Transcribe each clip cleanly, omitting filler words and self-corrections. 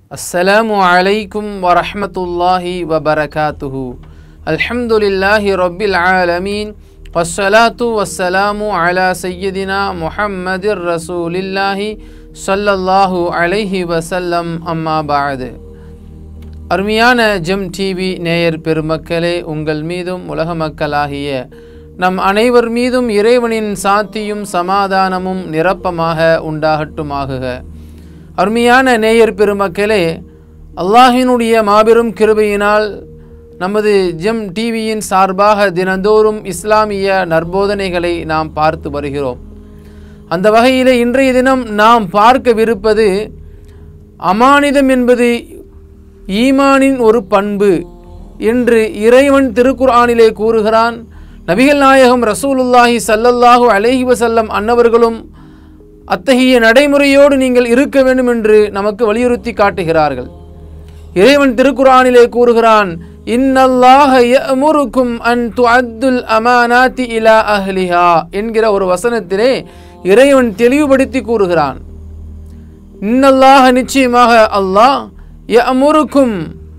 அஸ்ஸலாமு அலைக்கும் வரஹ்மத்துல்லாஹி வபரகாத்துஹு. அல்ஹம்துலில்லாஹி ரப்பில் ஆலமீன். வஸ்ஸலாத்து வஸ்ஸலாமு அலா சய்யிதினா முஹம்மதிர் ரசூலில்லாஹி ஸல்லல்லாஹு அலைஹி வஸல்லம். அம்மா பஅது. அருமையான ஜெம் டிவி நேயர் பெருமக்களே, உங்கள் மீதும் உலக மக்களாகிய நம் அனைவர் மீதும் இறைவனின் சாந்தியும் சமாதானமும் நிரப்பமாக உண்டாகட்டுமாகுக. அருமையான நேயர் பெருமக்களே, அல்லாஹினுடைய மாபெரும் கிருபையினால் நமது ஜெம் டிவியின் சார்பாக தினந்தோறும் இஸ்லாமிய நற்போதனைகளை நாம் பார்த்து வருகிறோம். அந்த வகையில் இன்றைய தினம் நாம் பார்க்கவிருப்பது அமானிதம் என்பது ஈமானின் ஒரு பண்பு என்று இறைவன் திருக்குர்ஆனிலே கூறுகிறான். நபிகள் நாயகம் ரசூலுல்லாஹி ஸல்லல்லாஹு அலைஹி வஸல்லம் அன்னவர்களும் அத்தகைய நடைமுறையோடு நீங்கள் இருக்க வேண்டும் என்று நமக்கு வலியுறுத்தி காட்டுகிறார்கள். இறைவன் திருக்குர்ஆனிலே கூறுகிறான், இன்னல்லாஹ யஅமுருக்கும் அன் துஅத்துல் அமானாத்தி இலா அஹ்லிஹா என்கிற ஒரு வசனத்திலே இறைவன் தெளிவுபடுத்தி கூறுகிறான். இன்னல்லாஹ நிச்சயமாக அல்லாஹ் யஅமுருக்கும்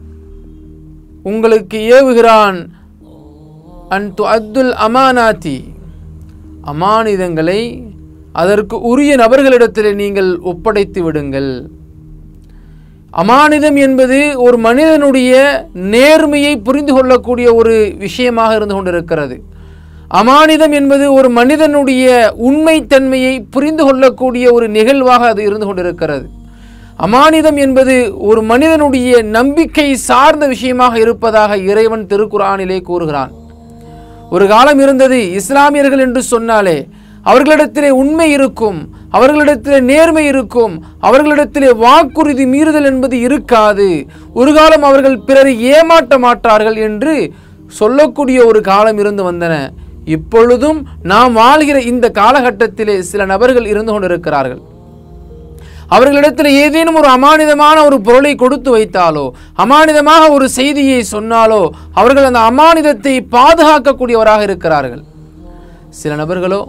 உங்களுக்கு ஏவுகிறான், அன் துஅத்துல் அமானாத்தி அமானிதங்களை அதற்கு உரிய நபர்களிடத்தில் நீங்கள் ஒப்படைத்து விடுங்கள். அமானிதம் என்பது ஒரு மனிதனுடைய நேர்மையை புரிந்து கொள்ளக்கூடிய ஒரு விஷயமாக இருந்து கொண்டிருக்கிறது. அமானிதம் என்பது ஒரு மனிதனுடைய உண்மைத்தன்மையை புரிந்து கொள்ளக்கூடிய ஒரு நிகழ்வாக அது இருந்து கொண்டிருக்கிறது. அமானிதம் என்பது ஒரு மனிதனுடைய நம்பிக்கை சார்ந்த விஷயமாக இருப்பதாக இறைவன் திருக்குர்ஆனிலே கூறுகிறான். ஒரு காலம் இருந்தது, இஸ்லாமியர்கள் என்று சொன்னாலே அவர்களிடத்திலே உண்மை இருக்கும், அவர்களிடத்திலே நேர்மை இருக்கும், அவர்களிடத்திலே வாக்குறுதி மீறுதல் என்பது இருக்காது, ஒரு காலம் அவர்கள் பிறரை ஏமாற்ற மாட்டார்கள் என்று சொல்லக்கூடிய ஒரு காலம் இருந்து வந்தன. இப்பொழுதும் நாம் வாழ்கிற இந்த காலகட்டத்திலே சில நபர்கள் இருந்து கொண்டிருக்கிறார்கள். அவர்களிடத்தில் ஏதேனும் ஒரு அமானிதமான ஒரு பொருளை கொடுத்து வைத்தாலோ, அமானிதமாக ஒரு செய்தியை சொன்னாலோ அவர்கள் அந்த அமானிதத்தை பாதுகாக்கக்கூடியவராக இருக்கிறார்கள். சில நபர்களோ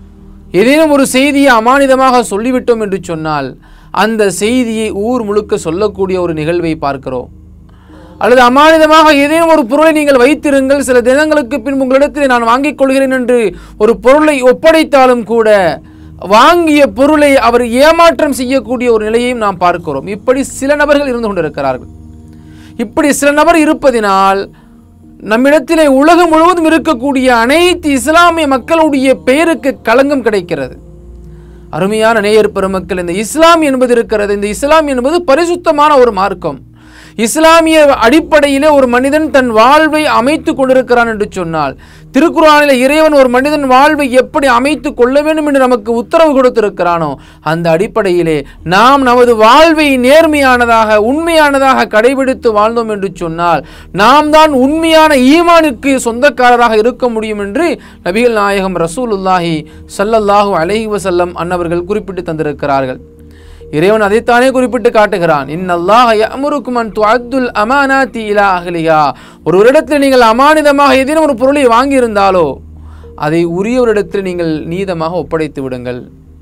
ஏதேனும் ஒரு செய்தியை அமானிதமாக சொல்லிவிட்டோம் என்று சொன்னால் அந்த செய்தியை ஊர் முழுக்க சொல்லக்கூடிய ஒரு நிகழ்வை பார்க்கிறோம். அல்லது அமானிதமாக ஏதேனும் ஒரு பொருளை நீங்கள் வைத்திருங்கள், சில தினங்களுக்கு பின் உங்களிடத்தில் நான் வாங்கிக் கொள்கிறேன் என்று ஒரு பொருளை ஒப்படைத்தாலும் கூட வாங்கிய பொருளை அவர் ஏமாற்றம் செய்யக்கூடிய ஒரு நிலையையும் நாம் பார்க்கிறோம். இப்படி சில நபர்கள் இருந்து கொண்டிருக்கிறார்கள். இப்படி சில நபர் இருப்பதினால் நம்மிடத்திலே உலகம் முழுவதும் இருக்கக்கூடிய அனைத்து இஸ்லாமிய மக்களுடைய பெயருக்கு களங்கம் கிடைக்கிறது. அருமையான நேயர் பெருமக்கள், இந்த இஸ்லாம் என்பது இருக்கிறது, இந்த இஸ்லாம் என்பது பரிசுத்தமான ஒரு மார்க்கம். இஸ்லாமிய அடிப்படையிலே ஒரு மனிதன் தன் வாழ்வை அமைத்து கொண்டிருக்கிறான் என்று சொன்னால், திருக்குர்ஆனிலே இறைவன் ஒரு மனிதன் வாழ்வை எப்படி அமைத்து கொள்ள வேண்டும் என்று நமக்கு உத்தரவு கொடுத்திருக்கிறானோ அந்த அடிப்படையிலே நாம் நமது வாழ்வை நேர்மையானதாக உண்மையானதாக கடைபிடித்து வாழ்ந்தோம் என்று சொன்னால் நாம் தான் உண்மையான ஈமானுக்கு சொந்தக்காரராக இருக்க முடியும் என்று நபிகள் நாயகம் ரசூலுல்லாஹி ஸல்லல்லாஹு அலைஹி வஸல்லம் அன்னவர்கள் குறிப்பிட்டு தந்திருக்கிறார்கள். இறைவன் அதைத்தானே குறிப்பிட்டு காட்டுகிறான், இன்னல்லாஹ யஅமுருக்கும் அன் துஅத்துல் அமானாத்தி இலா அஹ்லிஹா. ஒருவரிடத்தில் நீங்கள் அமானிதமாக ஏதேனும் ஒரு பொருளை வாங்கியிருந்தாலோ அதை உரியவரிடத்தில் நீங்கள் நீதமாக ஒப்படைத்து விடுங்கள்.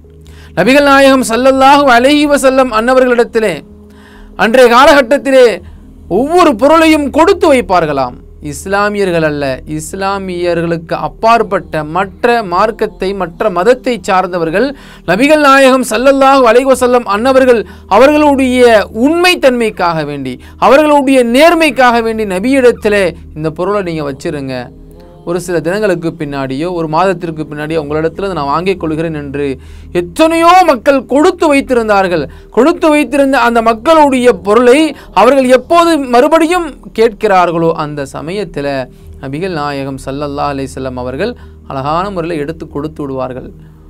நபிகள் நாயகம் ஸல்லல்லாஹு அலைஹி வஸல்லம் அன்னவர்களிடத்திலே அன்றைய காலகட்டத்திலே ஒவ்வொரு பொருளையும் கொடுத்து வைப்பார்களாம். இஸ்லாமியர்கள் அல்ல, இஸ்லாமியர்களுக்கு அப்பாற்பட்ட மற்ற மார்க்கத்தை மற்ற மதத்தை சார்ந்தவர்கள் நபிகள் நாயகம் ஸல்லல்லாஹு அலைஹி வஸல்லம் அன்னவர்கள் அவர்களுடைய உண்மைத்தன்மைக்காக வேண்டி அவர்களுடைய நேர்மைக்காக வேண்டி நபியிடத்திலே இந்த பொருளை நீங்கள் வச்சிருங்க, ஒரு சில தினங்களுக்கு பின்னாடியோ ஒரு மாதத்திற்கு பின்னாடியோ உங்களிடத்தில் நான் வாங்கிக் கொள்கிறேன் என்று எத்தனையோ மக்கள் கொடுத்து வைத்திருந்தார்கள். கொடுத்து வைத்திருந்த அந்த மக்களுடைய பொருளை அவர்கள் எப்போது மறுபடியும் கேட்கிறார்களோ அந்த சமயத்தில் நபிகள் நாயகம் ஸல்லல்லாஹு அலைஹி வஸல்லம் அவர்கள் அழகான முறையில் எடுத்து கொடுத்து விடுவார்கள்.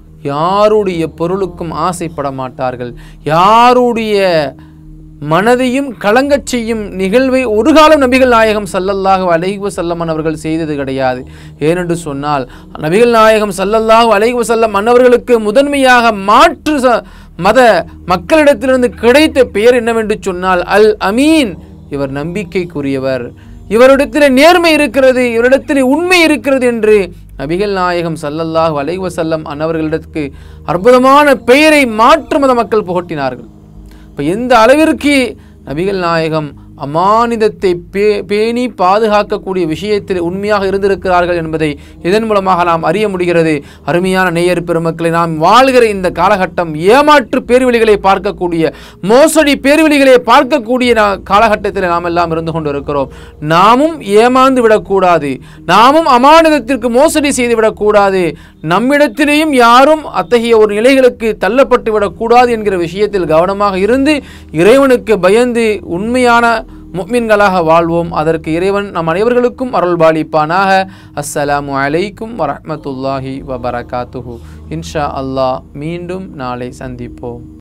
யாருடைய பொருளுக்கும் ஆசைப்பட மாட்டார்கள். யாருடைய மனதையும் கலங்கச் செய்யும் நிகழ்வை ஒரு காலம் நபிகள் நாயகம் ஸல்லல்லாஹு அலைஹி வஸல்லம் அவர்கள் செய்தது கிடையாது. ஏனென்று சொன்னால் நபிகள் நாயகம் ஸல்லல்லாஹு அலைஹி வஸல்லம் அன்னவர்களுக்கு முதன்மையாக மாற்று மத மக்களிடத்திலிருந்து கிடைத்த பெயர் என்னவென்று சொன்னால் அல் அமீன். இவர் நம்பிக்கைக்குரியவர், இவரிடத்தில் நேர்மை இருக்கிறது, இவரிடத்தில் உண்மை இருக்கிறது என்று நபிகள் நாயகம் ஸல்லல்லாஹு அலைஹி வஸல்லம் அன்னவர்களிடத்துக்கு அற்புதமான பெயரை மாற்று மத மக்கள் புகட்டினார்கள். இப்போ எந்த அளவிற்கு நபிகள் நாயகம் அமானிதத்தை பேணி பாதுகாக்கக்கூடிய விஷயத்தில் உண்மையாக இருந்திருக்கிறார்கள் என்பதை இதன் மூலமாக நாம் அறிய முடிகிறது. அருமையான நேயர் பெருமக்களை, நாம் வாழ்கிற இந்த காலகட்டம் ஏமாற்று பேர்வழிகளை பார்க்கக்கூடிய, மோசடி பேர்வழிகளை பார்க்கக்கூடிய காலகட்டத்தில் நாம் எல்லாம் இருந்து கொண்டு இருக்கிறோம். நாமும் ஏமாந்து விடக்கூடாது, நாமும் அமானிதத்திற்கு மோசடி செய்து விடக்கூடாது, நம்மிடத்திலேயும் யாரும் அத்தகைய ஒரு நிலைகளுக்கு தள்ளப்பட்டு விடக்கூடாது என்கிற விஷயத்தில் கவனமாக இருந்து இறைவனுக்கு பயந்து உண்மையான முஃமின்களாக வாழ்வோம். அதற்கு இறைவன் நம் அனைவர்களுக்கும் அருள்பாலிப்பானாக. அஸ்ஸலாமு அலைக்கும் வரஹ்மத்துல்லாஹி வபரகாத்துஹு. இன்ஷா அல்லாஹ் மீண்டும் நாளை சந்திப்போம்.